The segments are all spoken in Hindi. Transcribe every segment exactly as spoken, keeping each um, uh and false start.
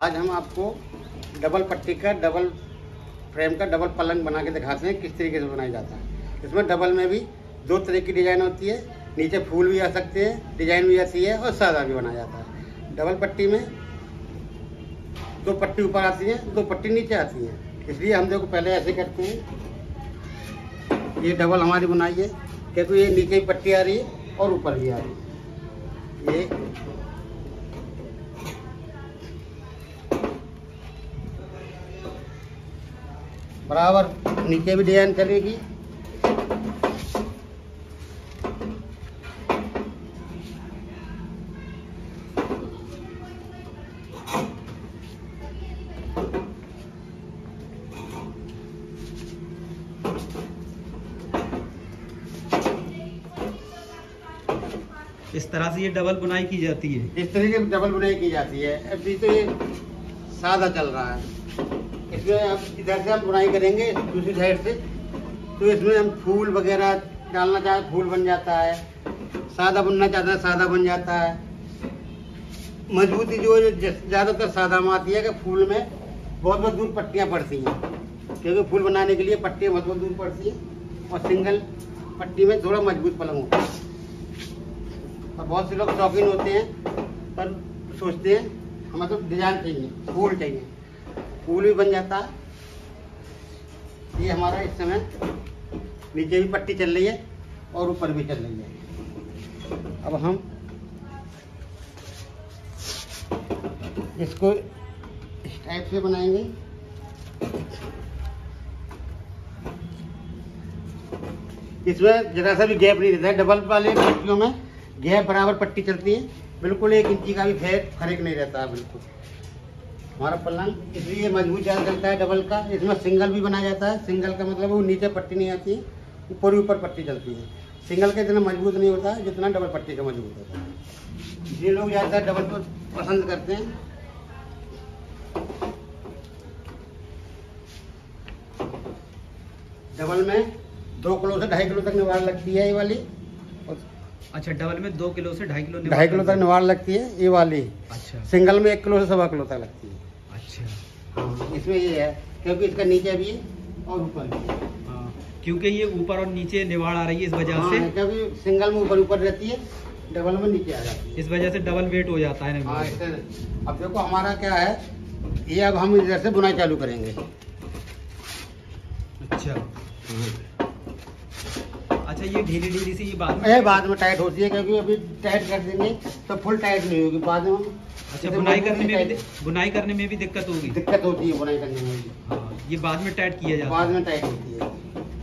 आज हम आपको डबल पट्टी का डबल फ्रेम का डबल पलंग बना के दिखाते हैं किस तरीके से बनाया जाता है। इसमें डबल में भी दो तरह की डिज़ाइन होती है, नीचे फूल भी आ सकते हैं, डिज़ाइन भी आती है और सादा भी बनाया जाता है। डबल पट्टी में दो पट्टी ऊपर आती है, दो पट्टी नीचे आती है, इसलिए हम देखो पहले ऐसे करते हैं। ये डबल हमारी बनाई है क्योंकि ये नीचे भी पट्टी आ रही है और ऊपर भी आ रही है। ये बराबर नीचे भी डिजाइन चलेगी। इस तरह से ये डबल बुनाई की जाती है। इस तरीके से डबल बुनाई की जाती है। अभी तो ये सादा चल रहा है, इसमें अब इधर से हम बुनाई करेंगे दूसरी साइड से, तो इसमें हम फूल वगैरह डालना चाहे फूल बन जाता है, सादा बनना चाहता है सादा बन जाता है। मजबूती जो ज़्यादातर सादा में आती है कि फूल में बहुत बहुत दूर पट्टियाँ पड़ती हैं, क्योंकि फूल बनाने के लिए पट्टियाँ बहुत बहुत दूर पड़ती हैं और सिंगल पट्टी में थोड़ा मजबूत पलंग होता है। और बहुत से लोग शौकीन होते हैं पर सोचते हैं हमें तो डिजाइन चाहिए, फूल चाहिए, फूल भी बन जाता है। ये हमारा इस समय नीचे भी पट्टी चल रही है और ऊपर भी चल रही है। अब हम इसको इस टाइप से बनाएंगे। इसमें जरा सा भी गैप नहीं रहता है। डबल वाले पट्टियों में गैप बराबर पट्टी चलती है, बिल्कुल एक इंची का भी फर्क नहीं रहता है बिल्कुल। हमारा पलंग इसलिए मजबूत ज़्यादा चलता है डबल का। इसमें सिंगल भी बनाया जाता है। सिंगल का मतलब वो नीचे पट्टी नहीं आती है, ऊपर ही ऊपर पट्टी चलती है। सिंगल का इतना मजबूत नहीं होता है जितना डबल पट्टी का मजबूत होता है। इसलिए लोग ज़्यादातर डबल को पसंद करते हैं। डबल में दो किलो से ढाई किलो तक निवाड़ लगती है ये वाली। अच्छा, डबल में दो किलो से ढाई किलो ढाई किलो तक निवाड़ लगती है ये वाली। अच्छा, सिंगल में एक किलो से सवा किलो तक लगती है। अच्छा हाँ, इसमें ये है क्योंकि इसका नीचे भी है और ऊपर भी है। हाँ, क्योंकि ये ऊपर और नीचे निवाड़ आ रही है इस वजह हाँ, से। क्योंकि सिंगल में ऊपर ऊपर रहती है, डबल में नीचे आ जाती है, इस वजह से डबल वेट हो जाता है। हाँ, अब देखो हमारा क्या है, ये अब हम इधर से बुनाई चालू करेंगे। अच्छा अच्छा, ये ढीली ढीली सी ये बाद में ये बाद में टाइट होती है, क्योंकि अभी टाइट कर देंगे तो फुल टाइट नहीं होगी बाद में। अच्छा, बुनाई करने में भी बुनाई करने में भी दिक्कत होगी। दिक्कत होती है बुनाई करने में भी। हाँ, ये बाद में टाइट किया जाता है। बाद में टाइट होती है।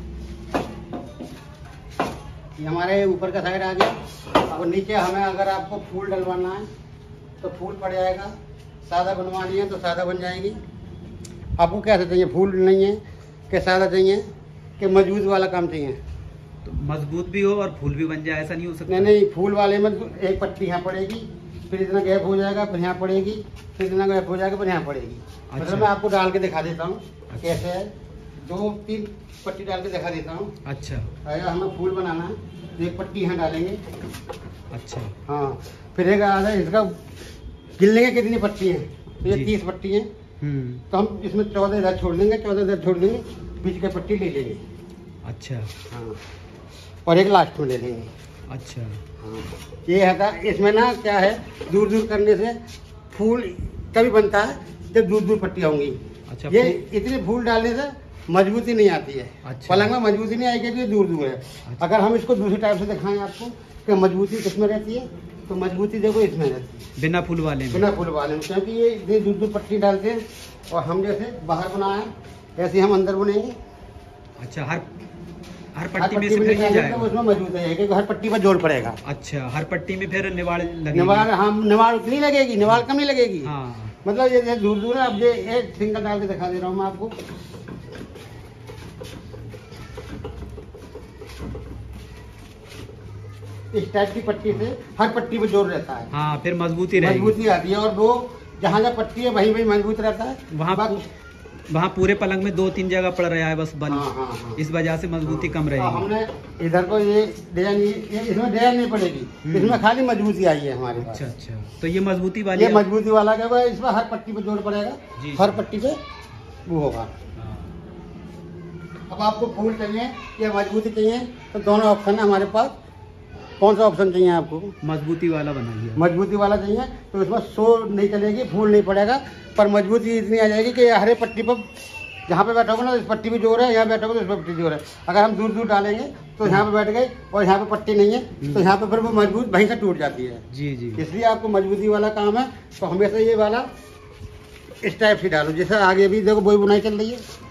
ये हमारे ऊपर का साइड आ गया। अब नीचे हमें अगर आपको फूल डलवाना है तो फूल पड़ जाएगा, सादा बनवानी है तो सादा बन जाएगी। आपको कैसे चाहिए, फूल नहीं है कि सादा चाहिए कि मजबूत वाला काम चाहिए? तो मजबूत भी हो और फूल भी बन जाए, ऐसा नहीं हो सकता? नहीं नहीं, फूल वाले में एक पट्टी यहाँ पड़ेगी, फिर इतना गैप हो जाएगा, फिर यहाँ पड़ेगी, फिर इतना गैप हो जाएगा, फिर यहाँ पड़ेगी। अच्छा। मतलब मैं आपको डाल के दिखा देता हूँ। अच्छा। कैसे है, दो तीन पट्टी डाल के दिखा देता हूँ। अच्छा, अगर हमें फूल बनाना है तो एक पट्टी यहाँ डालेंगे। अच्छा हाँ, फिर एक आधा इसका गिन लेंगे कितनी पट्टी है, तो ये तीस पट्टी है। हम्म तो हम इसमें चौदह इधर छोड़ देंगे, चौदह इधर छोड़ देंगे, बीच की पट्टी ले लेंगे। अच्छा हाँ, और एक लास्ट में ले लेंगे। अच्छा हाँ, ये है था। इसमें ना क्या है, दूर दूर करने से फूल तभी बनता है जब दूर दूर पट्टियाँ होंगी। अच्छा, ये इतने फूल डालने से मजबूती नहीं आती है। अच्छा। पलंग में मजबूती नहीं आएगी क्योंकि दूर दूर है। अच्छा। अगर हम इसको दूसरी टाइप से दिखाएं आपको कि मजबूती किसमें रहती है, तो मजबूती देखो इसमें रहती है, बिना फूल वाले में। बिना फूल वाले में। क्योंकि ये इतनी दूर दूर पट्टी डालते हैं और हम जैसे बाहर बनाए ऐसे हम अंदर बुनेंगे। अच्छा, हर हर हर पट्टी में पट्टी से में फिर ये निकालेंगे जाएगा। तो उसमें मजबूत है क्योंकि हर पट्टी पर जोड़ पड़ेगा। अच्छा, हर पट्टी में फिर निवाड़ लगेगी। निवाड़ हम निवाड़ उतनी लगेगी, निवाड़ कम ही लगेगी। हाँ, मतलब ये दूर दूर है। अब ये एक सिंगल डाल के दिखा दे रहा हूँ मैं आपको। इस टाइप की पट्टी से हर पट्टी पे जोर रहता है। हाँ, फिर मजबूती रहेगी। मजबूती आती है और वो जहाँ जहाँ पट्टी है वहीं वहीं मजबूत रहता है। वहाँ बाकी वहाँ पूरे पलंग में दो तीन जगह पड़ रहा है बस बल। हाँ, हाँ, हाँ। इस वजह से मजबूती हाँ, कम हाँ, रहेगी। हमने इधर को ये डिजाइन, ये इसमें डिजाइन नहीं पड़ेगी, इसमें खाली मजबूती आई है हमारे पास। अच्छा अच्छा, तो ये मजबूती वाली ये मजबूती वाला क्या हुआ, इसमें हर पट्टी पे जोड़ पड़ेगा, जी, हर पट्टी पे वो होगा। हाँ। अब आपको फूल चाहिए या मजबूती चाहिए तो दोनों ऑप्शन है हमारे पास। कौन सा ऑप्शन चाहिए आपको? मजबूती वाला बनाइए। मजबूती वाला चाहिए तो इसमें शो नहीं चलेगी, फूल नहीं पड़ेगा, पर मजबूती इतनी आ जाएगी कि हरे पट्टी पर जहाँ पे बैठोगे ना इस पट्टी भी जोर है, यहाँ बैठोगे तो इस पर पट्टी जोर है। अगर हम दूर दूर डालेंगे तो यहाँ पे बैठ गए और यहाँ पे पट्टी नहीं है तो यहाँ पे फिर वो मजबूत वहीं से टूट जाती है। जी जी। इसलिए आपको मजबूती वाला काम है तो हमेशा ये वाला इस टाइप से डालो, जैसे आगे भी देखो वही बुनाई चल रही है।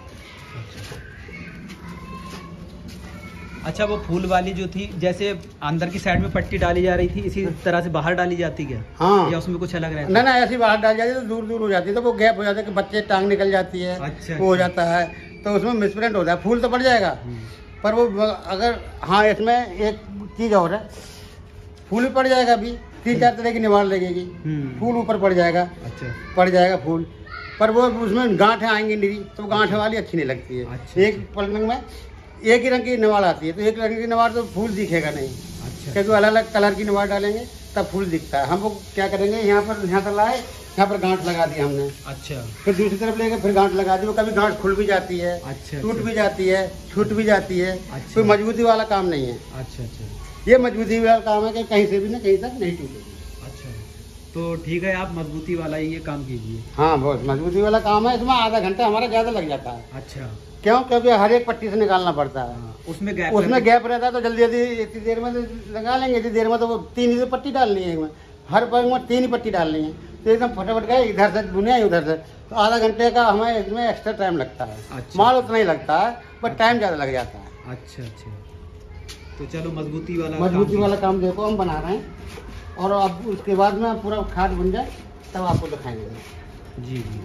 अच्छा, वो फूल वाली जो थी, जैसे अंदर की साइड में पट्टी डाली जा रही थी, इसी तरह से बाहर डाली जाती क्या? हाँ, या उसमें कुछ अलग रहता है? ना ना ऐसी बाहर डाल जाती है तो दूर दूर हो जाती है, तो वो गैप हो जाता है कि बच्चे टांग निकल जाती है। अच्छा, वो हो जाता है तो उसमें मिसप्रिंट होता है। फूल तो पड़ जाएगा पर वो अगर, हाँ इसमें एक चीज़ और है, फूल भी पड़ जाएगा, अभी तीन चार तरह की निवाड़ लगेगी, फूल ऊपर पड़ जाएगा। अच्छा, पड़ जाएगा फूल, पर वो उसमें गांठें आएंगी नहीं, तो गांठें वाली अच्छी नहीं लगती है। अच्छा, एक पलंग में एक ही रंग की निवाड़ आती है तो एक रंग की निवाड़ तो फूल दिखेगा नहीं। अच्छा, क्योंकि अलग अलग कलर की निवाड़ डालेंगे तब फूल दिखता है। हम वो क्या करेंगे, यहाँ पर यहाँ पर लाए, यहाँ पर गांठ लगा दी हमने, अच्छा, फिर दूसरी तरफ लेके फिर गांठ लगा दी, वो कभी गांठ खुल भी जाती है, अच्छा, टूट अच्छा, भी जाती है, छूट भी जाती है। अच्छा। कोई मजबूती वाला काम नहीं है। अच्छा अच्छा ये मजबूती वाला काम है कि कहीं से भी ना कहीं तक नहीं टूटेगी। अच्छा, तो ठीक है, आप मजबूती वाला ही ये काम कीजिए। हाँ, बहुत मजबूती वाला काम है, इसमें आधा घंटा हमारा ज्यादा लग जाता है। अच्छा, क्यों? क्योंकि हर एक पट्टी से निकालना पड़ता है। हाँ, उसमें गैप उसमें गैप रहता है तो जल्दी जल्दी इतनी देर में तो लगा लेंगे, इतनी देर में तो वो तीन ही तो पट्टी डालनी है, इसमें हर पलंग में तीन ही पट्टी डालनी है, तो एकदम फटाफट गए, इधर से बुनिया उधर से, तो आधा घंटे का हमें इसमें एक्स्ट्रा टाइम लगता है। अच्छा, माल उतना ही लगता है पर टाइम ज़्यादा लग जाता है। अच्छा अच्छा, तो चलो मजबूती वाला मजबूती काम वाला काम देखो हम बना रहे हैं, और अब उसके बाद में पूरा खाद बन जाए तब आपको दिखाएंगे। जी जी।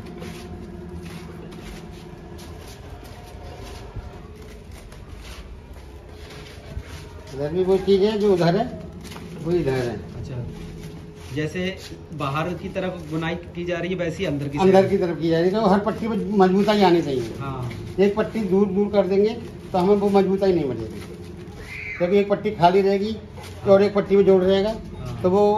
इधर भी वो चीज़ है जो उधर है वो इधर है। अच्छा, जैसे बाहर की तरफ बुनाई की जा रही है वैसी अंदर की अंदर की तरफ की जा रही है, तो हर पट्टी में मजबूताई आनी चाहिए। हाँ, एक पट्टी दूर दूर कर देंगे तो हमें वो मजबूताई नहीं मिलेगी, क्योंकि एक पट्टी खाली रहेगी और एक पट्टी में जोड़ रहेगा हाँ। तो वो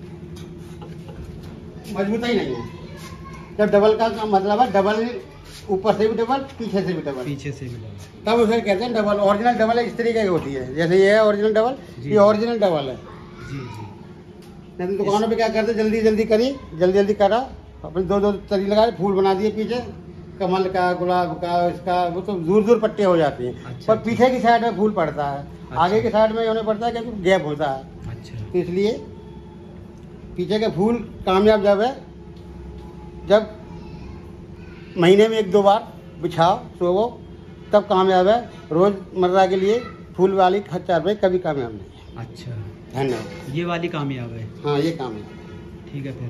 मजबूताई नहीं है। जब डबल का मतलब है डबल, ऊपर से भी डबल पीछे से भी डबल, पीछे से भी डबल, तब उसे कहते हैं डबल। ओरिजिनल डबल इस तरीके की होती है, जैसे ये है ओरिजिनल डबल, ये ओरिजिनल डबल है। जी जी। नहीं तो दुकानों पे क्या करते, जल्दी जल्दी करी, जल्दी जल्दी करा, अपने दो दो तरी लगाए, फूल बना दिए पीछे, कमल का, गुलाब का, इसका, वो तो दूर दूर पट्टे हो जाती हैं। अच्छा, पर पीछे की साइड में फूल पड़ता है, अच्छा, आगे की साइड में होने पड़ता है क्योंकि गैप होता है। अच्छा, तो इसलिए पीछे के फूल कामयाब जब है, जब महीने में एक दो बार बिछाओ सोवो तब कामयाब है। रोजमर्रा के लिए फूल वाली खच्चर पे कभी कामयाब नहीं है। अच्छा, धन्यवाद। ये वाली कामयाब है। हाँ, ये कामयाब है। ठीक है फिर।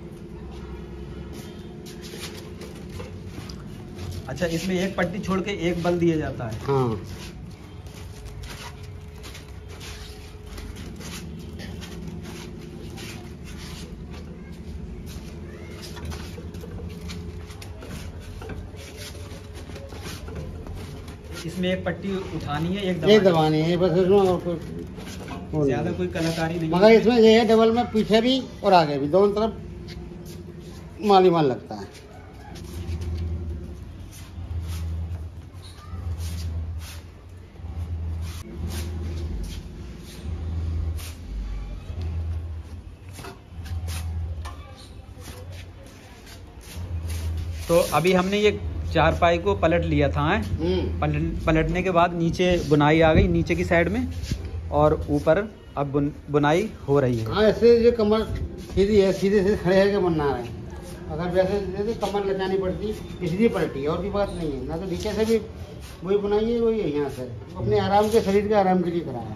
अच्छा, इसमें एक पट्टी छोड़ के एक बल दिया जाता है। हाँ, इसमें एक पट्टी उठानी है, एक एक दबानी दबानी है बस, इसमें और कोई है। ज्यादा कोई कलाकारी नहीं। मगर इसमें ये है डबल में पीछे भी और आगे भी दोनों तरफ माली माल लगता है। तो अभी हमने ये चारपाई को पलट लिया था है? पलट पलटने के बाद नीचे बुनाई आ गई नीचे की साइड में, और ऊपर अब बुन, बुनाई हो रही है। हाँ, ऐसे जो कमर सीधी है, सीधे से खड़े होकर बनना है। अगर वैसे जैसे कमर लचानी पड़ती इसलिए पलटी, और भी बात नहीं है। ना तो नीचे से भी वही बुनाई है, वही है यहाँ से, अपने आराम के, शरीर के आराम के लिए कराया।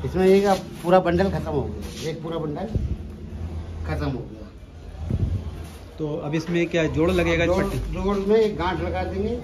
इसमें एक अब पूरा बंडल खत्म हो गया, एक पूरा बंडल खत्म हो गया। तो अब इसमें क्या जोड़ लगेगा? जोड़, जोड़ में एक गांठ लगा देंगे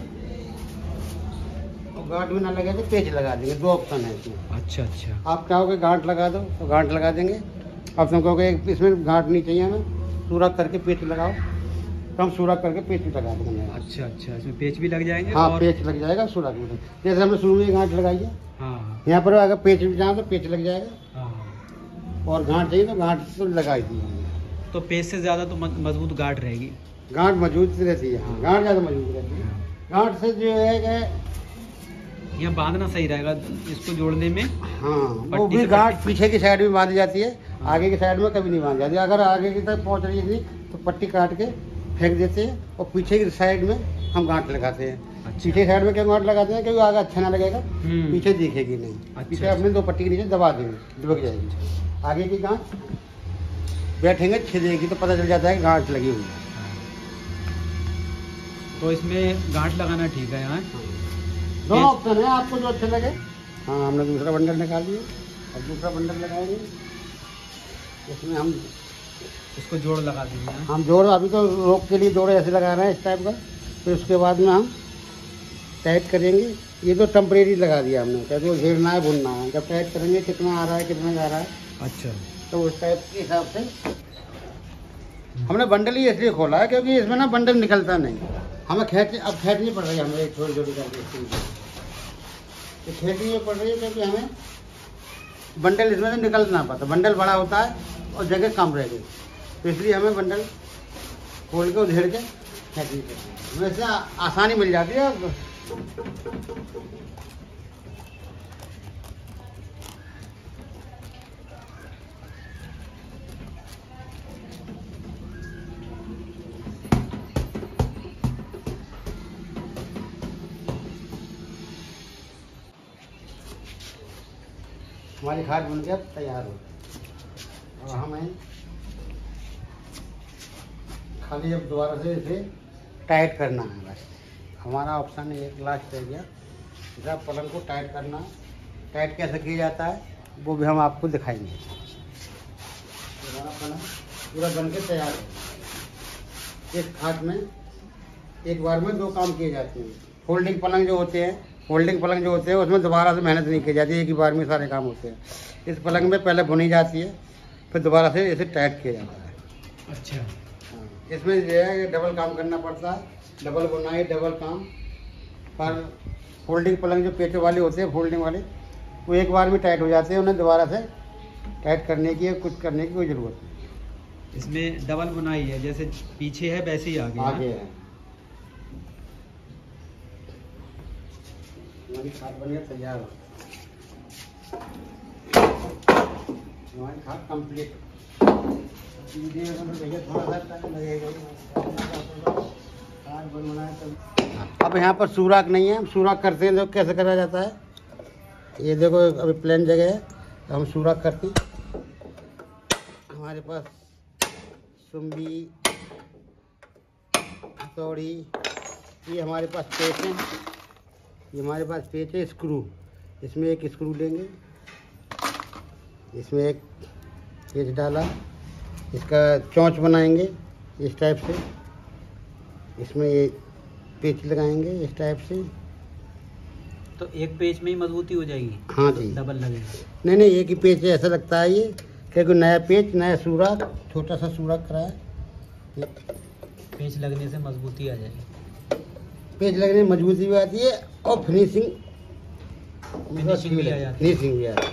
और गांठ में ना लगे तो पेच लगा देंगे। दो ऑप्शन है इसमें। अच्छा अच्छा। आप चाहोगे गांठ लगा दो तो गांठ लगा देंगे, अब तुम कहोगे इसमें गांठ नहीं चाहिए हमें, सूरक करके पेच लगाओ तो हम सूरक करके पेच लगा देंगे। अच्छा अच्छा, इसमें पेच भी लग जाएंगे? हाँ और... पेच लग जाएगा सूरक में। जैसे हमने शुरू में गांठ लगाई है, हाँ यहाँ पर अगर पेच भी जाए तो पेच लग जाएगा, हाँ। और गांठ चाहिए तो गांठ तो लगाई दी हमने। तो पेच से ज़्यादा तो मजबूत गांठ रहेगी? गांठ मजबूत रहती है, हाँ गांठ ज़्यादा मजबूत रहती है। गांठ से जो है कि यहाँ बांधना सही रहेगा इसको जोड़ने में। हाँ वो भी गांठ पीछे की साइड में बांधी जाती है, आगे की साइड में कभी नहीं बांधी जाती। अगर आगे की तरफ पहुँच रही है तो पट्टी काट के फेंक देते हैं और पीछे की साइड में हम गांठ लगाते हैं। अच्छा। पीछे साइड में क्या गांठ लगाते हैं क्योंकि आगे अच्छा ना लगेगा, पीछे दिखेगी नहीं। अच्छा। पीछे अपने दो पट्टी के नीचे दबा देंगे, दबक जाएगी। आगे की गांठ बैठेंगे छिदेगी तो पता चल जाता है कि गांठ लगी हुई है। तो इसमें गांठ लगाना ठीक है यहाँ? दोनों ऑप्शन है, आपको जो अच्छा लगे। हाँ हमने दूसरा बंडल निकाल लिया, अब दूसरा बंडल लगाएंगे। इसमें हम इसको जोड़ लगा देंगे। हम जोड़ अभी तो रोक के लिए जोड़ ऐसे लगा रहे हैं इस टाइप का, फिर उसके बाद में हम टाइट करेंगे। ये तो टेम्परेरी लगा दिया हमने, क्या तो घेरना है भुनना है। जब टाइट करेंगे कितना आ रहा है कितना जा रहा है, अच्छा तो उस टाइप के हिसाब से हमने बंडल ही इसलिए खोला है क्योंकि इसमें ना बंडल निकलता नहीं। हमें खेच अब खेचनी पड़ रही है, हमें थोड़ी थोड़ी करके तो खेचनी पड़ रही है क्योंकि हमें बंडल इसमें से निकल ना पाता। बंडल बड़ा होता है और जगह कम रह गई, तो इसलिए हमें बंडल खोल के उधेड़ के खेचनी पड़ती है। वैसे आसानी मिल जाती है। हमारी खाद बन गया तैयार हो, और हमें खाली अब दोबारा से इसे टाइट करना है बस। हमारा ऑप्शन एक लास्ट रह गया, इधर पलंग को टाइट करना। टाइट कैसे किया जाता है वो भी हम आपको दिखाएंगे। हमारा पलंग पूरा बन के तैयार है। इस खाट में एक बार में दो काम किए जाते हैं। फोल्डिंग पलंग जो होते हैं फोल्डिंग पलंग जो होते हैं उसमें दोबारा से मेहनत नहीं की जाती, एक ही बार में सारे काम होते हैं। इस पलंग में पहले बुनी जाती है, फिर दोबारा से इसे टाइट किया जाता है। अच्छा। हाँ, इसमें जो है डबल काम करना पड़ता है, डबल बुनाई डबल काम। पर फोल्डिंग पलंग जो पेचों वाले होते हैं फोल्डिंग वाले, वो एक बार में टाइट हो जाते हैं, उन्हें दोबारा से टाइट करने की कुछ करने की कोई ज़रूरत नहीं। इसमें डबल बुनाई है, जैसे पीछे है वैसे ही आगे आगे है। हमारी खाद बन गया तैयार हो, हमारी खाद कंप्लीट। थोड़ा सा टाइम लगेगा खाद बनवाना है तो। अब यहाँ पर सुराख नहीं है, हम सुराख करते हैं तो कैसे करा जाता है। ये देखो अभी प्लेन जगह है तो हम सुराख करते हैं। हमारे पास सुम्बी हथौड़ी, ये हमारे पास पेच है, ये हमारे पास पेच है। स्क्रू, इसमें एक स्क्रू लेंगे, इसमें एक पेच डाला, इसका चोंच बनाएंगे इस टाइप से, इसमें ये पेच लगाएंगे इस टाइप से। तो एक पेच में ही मजबूती हो जाएगी? हाँ जी। डबल लगेगा? नहीं नहीं, एक ही पेच है, ऐसा लगता है ये क्योंकि नया पेच नया सुराख, छोटा सा सुराख करा है। पेच लगने से मजबूती आ जाएगी। पेच लगने में मजबूती भी आती है और फिनिशिंग फिनिशिंग भी आ जाती है। फिनिशिंग भी आती है।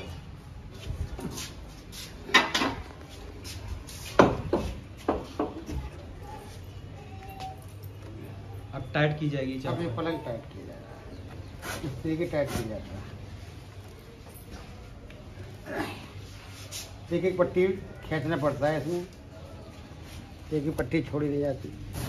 अब टाइट की जाएगी। अब ये पलंग टाइट किया जाएगा, इस तरीके टाइट किया जाता है। एक एक पट्टी खींचना पड़ता है इसमें, एक ही पट्टी छोड़ी नहीं जाती।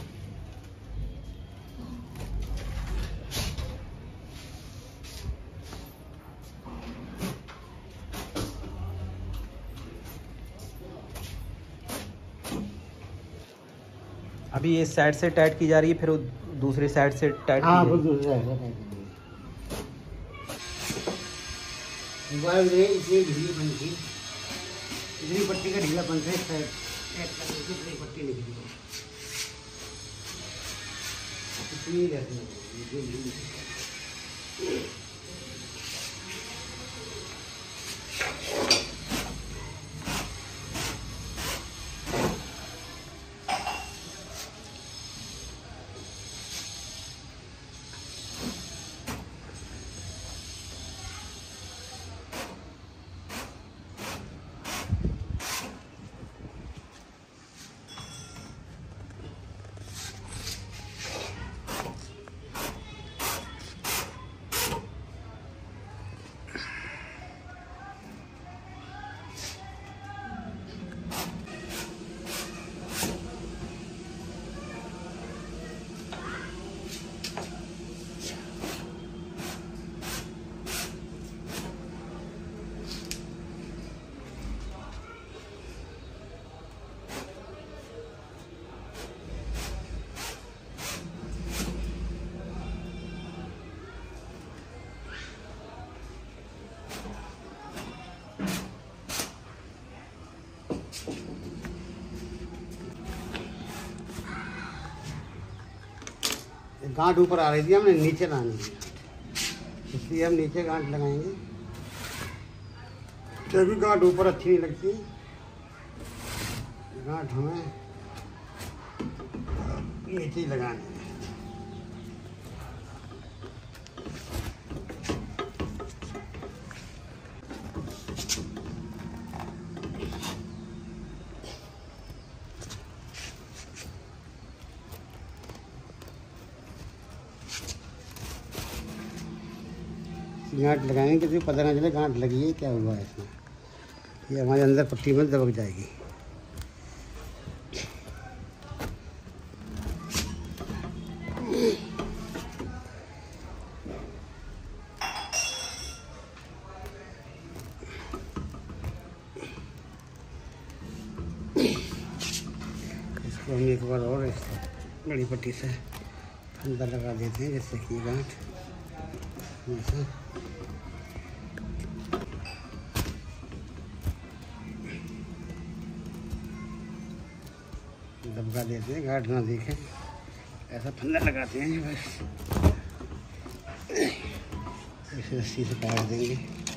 अभी इस साइड से टाइट की जा रही है, फिर दूसरी साइड से टाइट। हाँ, फिर दूसरी साइड से टाइट। मोबाइल में इतनी ढीलीपन थी, इतनी पट्टी का ढीलापन से इतनी पट्टी निकली इतनी रहती है। गांठ ऊपर आ रही थी, हमने नीचे लानी है, इसलिए हम नीचे गांठ लगाएंगे। क्योंकि गांठ ऊपर अच्छी नहीं लगती, गांठ हमें नीचे ही लगानी है। गांठ लगाएंगे किसी को पता ना चले गांठ लगी है क्या हुआ है इसमें, ये हमारे अंदर पट्टी में दबक जाएगी। इसको हम एक बार और इस बड़ी पट्टी से अंदर लगा देते हैं, जैसे कि गांठ ऐसे दबका देते हैं, गांठ ना दिखे, ऐसा फंदा लगाते हैं बस, इसे रस्सी से काट देंगे,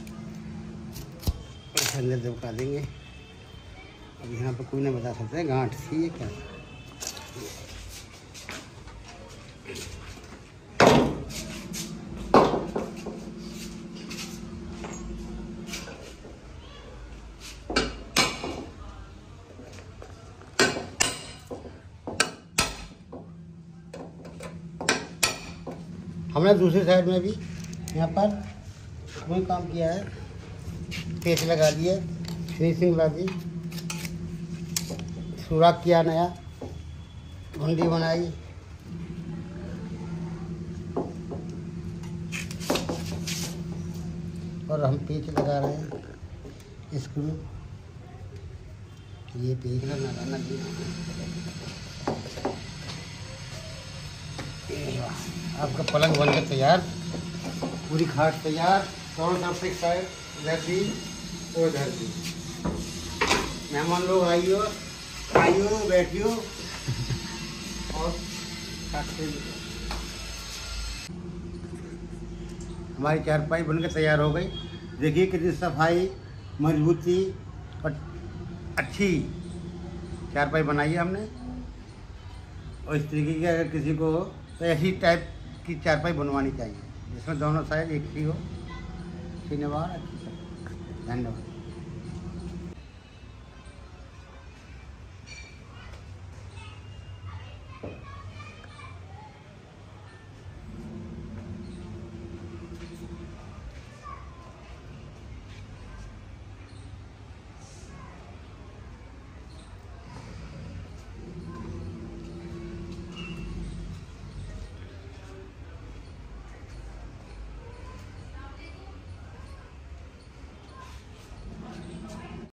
ऐसे अंदर दबका देंगे। अब यहाँ पर कोई नहीं बता सकता है गांठ थी ये क्या। हमने दूसरी साइड में भी यहाँ पर वही काम किया है, पेच लगा दिए, फिनिशिंग लगा दी, सुराख किया, नया घुंडी बनाई, और हम पेच लगा रहे हैं स्क्रू। ये पेच लगाना आपका पलंग बनकर तैयार, पूरी खाट तैयार, दोनों तरफ से साइड, इधर भी और इधर भी। मेहमान लोग आइयो आइयो बैठियो और खाते। हमारी चारपाई बनकर तैयार हो गई। देखिए कितनी सफाई, मजबूती और अच्छी चारपाई बनाई है हमने। और इस तरीके की अगर किसी को तो ऐसी टाइप की चारपाई बनवानी चाहिए जिसमें दोनों साइड एक ही हो। धन्यवाद, धन्यवाद।